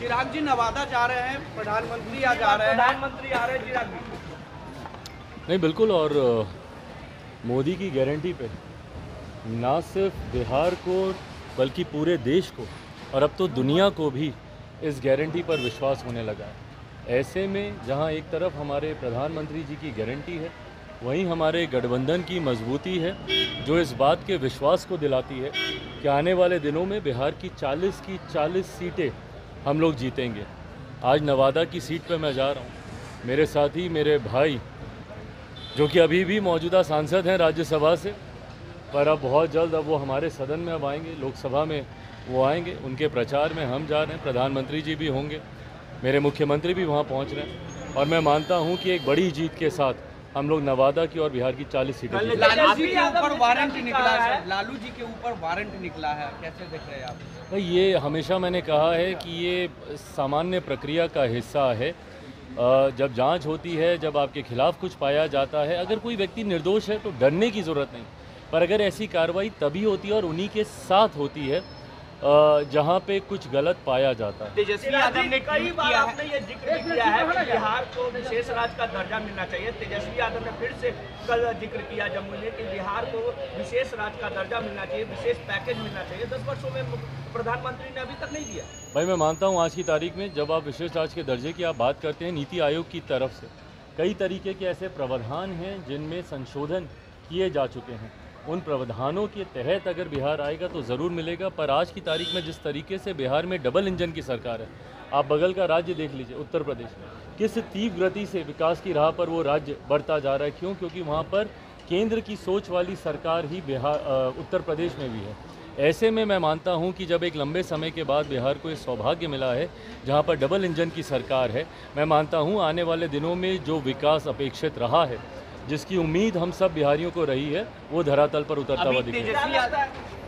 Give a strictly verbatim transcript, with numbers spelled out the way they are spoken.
चिराग जी नवादा जा रहे हैं, प्रधानमंत्री आ जा रहे हैं, प्रधानमंत्री आ रहे हैं चिराग जी। नहीं बिल्कुल, और मोदी की गारंटी पे ना सिर्फ बिहार को बल्कि पूरे देश को और अब तो दुनिया को भी इस गारंटी पर विश्वास होने लगा है। ऐसे में जहां एक तरफ हमारे प्रधानमंत्री जी की गारंटी है, वहीं हमारे गठबंधन की मजबूती है जो इस बात के विश्वास को दिलाती है कि आने वाले दिनों में बिहार की चालीस की चालीस सीटें हम लोग जीतेंगे। आज नवादा की सीट पर मैं जा रहा हूँ, मेरे साथी मेरे भाई जो कि अभी भी मौजूदा सांसद हैं राज्यसभा से, पर अब बहुत जल्द अब वो हमारे सदन में अब आएंगे, लोकसभा में वो आएंगे, उनके प्रचार में हम जा रहे हैं। प्रधानमंत्री जी भी होंगे, मेरे मुख्यमंत्री भी वहाँ पहुँच रहे हैं और मैं मानता हूँ कि एक बड़ी जीत के साथ हम लोग नवादा की और बिहार की चालीस सीटें जीतेंगे। लालू जी के ऊपर वारंट निकला है, लालू जी के ऊपर वारंट निकला है, कैसे देख रहे हैं आप? भाई ये हमेशा मैंने कहा है कि ये सामान्य प्रक्रिया का हिस्सा है। जब जांच होती है, जब आपके खिलाफ कुछ पाया जाता है, अगर कोई व्यक्ति निर्दोष है तो डरने की ज़रूरत नहीं, पर अगर ऐसी कार्रवाई तभी होती है और उन्हीं के साथ होती है जहां पे कुछ गलत पाया जाता है। तेजस्वी यादव ने कई बार आपने ये जिक्र किया है कि बिहार को विशेष राज्य का दर्जा मिलना चाहिए। तेजस्वी यादव ने फिर से कल जिक्र किया जम्मू में कि बिहार को विशेष राज्य का दर्जा मिलना चाहिए, विशेष पैकेज मिलना चाहिए। दस वर्षों में प्रधानमंत्री ने अभी तक नहीं दिया। भाई मैं मानता हूँ आज की तारीख में जब आप विशेष राज्य के दर्जे की आप बात करते हैं, नीति आयोग की तरफ से कई तरीके के ऐसे प्रावधान हैं जिनमें संशोधन किए जा चुके हैं। उन प्रावधानों के तहत अगर बिहार आएगा तो ज़रूर मिलेगा, पर आज की तारीख में जिस तरीके से बिहार में डबल इंजन की सरकार है, आप बगल का राज्य देख लीजिए उत्तर प्रदेश, किस तीव्र गति से विकास की राह पर वो राज्य बढ़ता जा रहा है। क्यों? क्योंकि वहाँ पर केंद्र की सोच वाली सरकार ही बिहार उत्तर प्रदेश में भी है। ऐसे में मैं मानता हूँ कि जब एक लंबे समय के बाद बिहार को ये सौभाग्य मिला है जहाँ पर डबल इंजन की सरकार है, मैं मानता हूँ आने वाले दिनों में जो विकास अपेक्षित रहा है, जिसकी उम्मीद हम सब बिहारियों को रही है, वो धरातल पर उतरता हुआ दिखेगा।